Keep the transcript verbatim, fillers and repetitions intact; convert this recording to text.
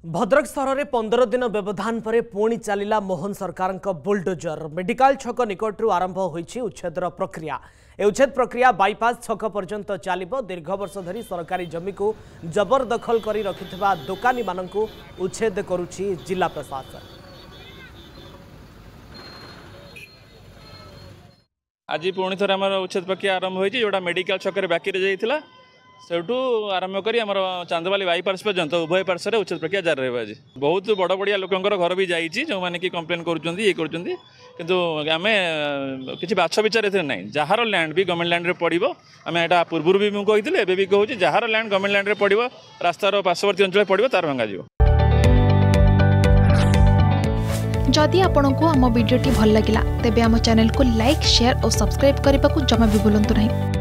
भद्रक सहर में पंद्रह दिन व्यवधान पर पुणी चलिला मोहन सरकार बुलडोजर मेडिकल छक निकटू आरंभ होईछि उच्छेदर प्रक्रिया। ए उच्छेद प्रक्रिया बाईपास छक पर्यंत चलिबो। दीर्घ वर्ष धरी सरकारी जमी को जबरदखल करी रखिथिबा दुकानी माननकु उच्छेद करुछि जिला प्रशासन। आज पुणी थर आम उच्छेद प्रक्रिया आरंभ होईछि जोटा मेडिकल छक बाकी रही जाइथिला सेठू आरंभ करी आमर चांदवाली बाईपास पर्यंत उभय पार्श्व उच्छेद प्रक्रिया जारी रहा आज। बहुत बड़ बड़िया लोकंर घर भी जाइए जो मैंने कि कंप्लेन करुँच ये किंतु आम किसी बाछ विचार ए ना जार लैंड भी गवर्नमेंट लैंड रे पड़ो आम यहाँ पूर्व भी मुझे कही एवं भी कहूँ जार लैंड गवर्नमेंट लैंड रे पड़ो रास्तार पार्श्ववर्ती अंचल पड़ो तार भंगा। जदि आपंक आम भिडी भल लगा तेब आम चैनल को लाइक शेयर और सब्सक्राइब करने को जमा भी भूलु नहीं।